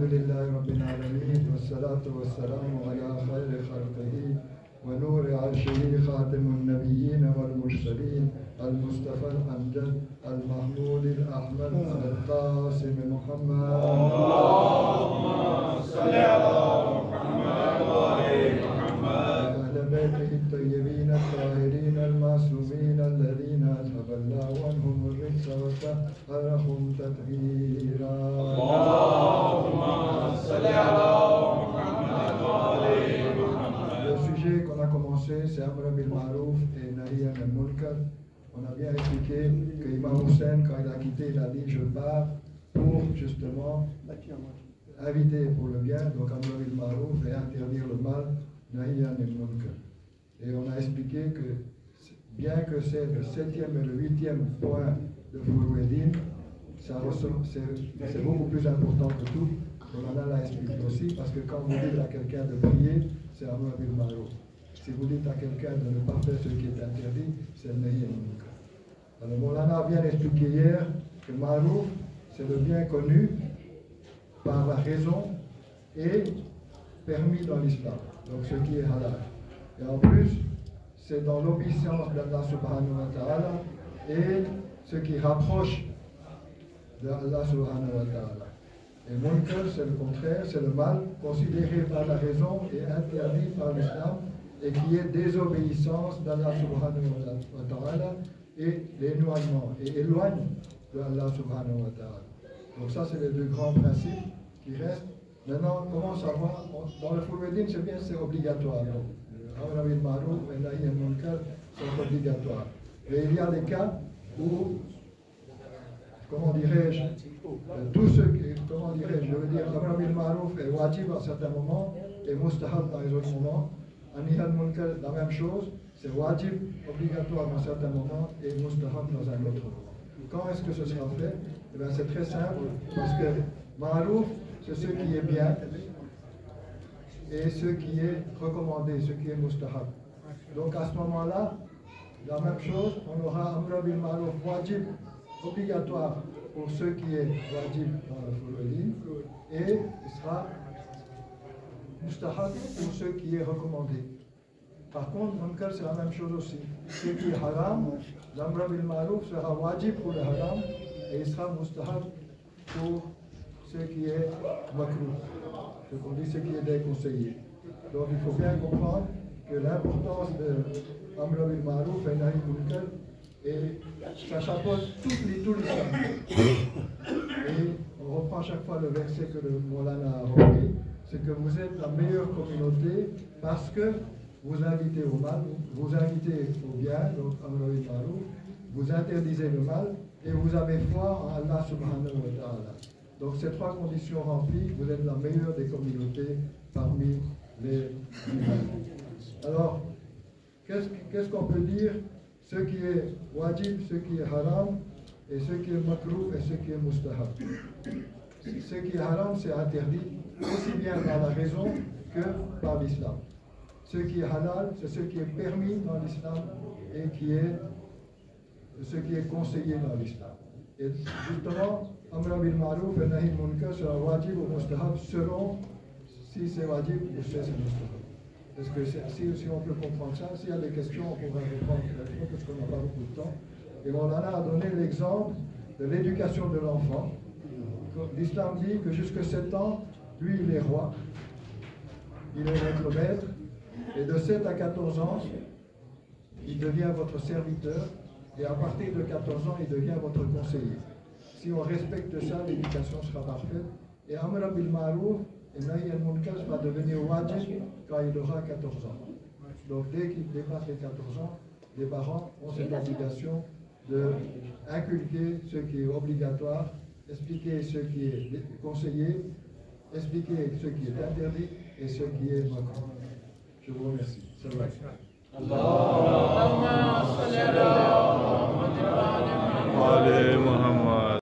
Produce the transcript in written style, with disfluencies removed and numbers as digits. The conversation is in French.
لله رب العالمين والصلاة والسلام على خير خلقه ونور عرشه خاتم النبيين والمرسلين المصطفى الأمجد المحمود الأحمد القاسم محمد. اللهم صل على محمد وآل محمد. أهل بيته الطيبين الطاهرين المعصومين الذين أذهب الله عنهم الرجس وطهرهم تطهيرا. اللهم صل على محمد وآل محمد. Le sujet qu'on a commencé, c'est Amr bil Ma'rouf et Nahy anil Munkar. On a bien expliqué que Imam Hussein, quand il a quitté, il a dit je pars pour justement inviter pour le bien, donc Amr bil Ma'rouf et interdire le mal, Nahy anil Munkar. Et on a expliqué que bien que c'est le 7e et le 8e point de Fouroueddin, c'est beaucoup plus important que tout. On l'a expliqué aussi, parce que quand vous dites à quelqu'un de prier, c'est Amr bil Ma'rouf. Si vous dites à quelqu'un de ne pas faire ce qui est interdit, c'est le Nahy anil Munkar. Alors Moulana a bien expliqué hier que Ma'rouf, c'est le bien connu par la raison et permis dans l'islam, donc ce qui est halal. Et en plus, c'est dans l'obéissance d'Allah subhanahu wa ta'ala et ce qui rapproche d'Allah subhanahu wa ta'ala. Et Munkar, c'est le contraire, c'est le mal considéré par la raison et interdit par l'islam et qui est désobéissance d'Allah subhanahu wa ta'ala et l'éloignement, et éloigne de Allah subhanahu wa ta'ala. Donc ça, c'est les deux grands principes qui restent. Maintenant, comment savoir? Dans le Fouroueddin, c'est bien, c'est obligatoire. Amr bil Ma'rouf et Nahy anil Munkar sont obligatoires. Et il y a des cas où, comment dirais-je, tout ce qui, comment dirais-je, je veux dire, Amr bil Ma'rouf est wajib à certains moments et mustahab dans les autres moments. Nahy anil Munkar, la même chose, c'est wajib, obligatoire dans certains moments et mustahab dans un autre moment. Quand est-ce que ce sera fait? Eh bien, c'est très simple, parce que Ma'rouf, c'est ce qui est bien et ce qui est recommandé, ce qui est mustahab. Donc à ce moment-là, la même chose, on aura Amr bil Ma'rouf wajib, obligatoire pour ce qui est wajib dans le Fouroueddin, et il sera mustahab pour ce qui est recommandé. Par contre, Munkar, c'est la même chose aussi. Ce qui est haram, l'Amr bil Ma'rouf sera wajib pour le haram et il sera mustahab pour ce qui est makruh. Ce qu'on dit, ce qui est déconseillé. Donc il faut bien comprendre que l'importance de Amr bil Ma'rouf et Nahy anil Munkar, et ça chapeaute tout l'islam. Et on reprend chaque fois le verset que le Moulana a repris, c'est que vous êtes la meilleure communauté parce que vous invitez au mal, vous invitez au bien, donc Amr bil Ma'rouf, vous interdisez le mal et vous avez foi en Allah subhanahu wa ta'ala. Donc ces trois conditions remplies, vous êtes la meilleure des communautés parmi les humains. Alors, qu'est-ce qu'on peut dire? Ce qui est wajib, ce qui est haram, et ce qui est makruh et ce qui est mustahab. Ce qui est haram, c'est interdit, aussi bien par la raison que par l'islam. Ce qui est halal, c'est ce qui est permis dans l'islam et qui est ce qui est conseillé dans l'islam. Et justement, Amr bil Ma'rouf et Nahy anil Munkar sera wajib ou mustahab selon si c'est wajib ou si c'est mustahab. Est-ce que si on peut comprendre ça, s'il y a des questions, on pourra répondre parce qu'on n'a pas beaucoup de temps. Et on en a donné l'exemple de l'éducation de l'enfant. L'islam dit que jusqu'à 7 ans, lui il est roi, il est votre maître, et de 7 à 14 ans, il devient votre serviteur, et à partir de 14 ans, il devient votre conseiller. Si on respecte ça, l'éducation sera parfaite. Et Amr bil Ma'rouf et Nahy anil Munkar va devenir wajib quand il aura 14 ans. Donc dès qu'il dépasse les 14 ans, les parents ont cette obligation d'inculquer ce qui est obligatoire, expliquer ce qui est conseillé, expliquer ce qui est interdit et ce qui est makruh. Je vous remercie. Allahumma salli ala Muhammad wa ala Muhammad.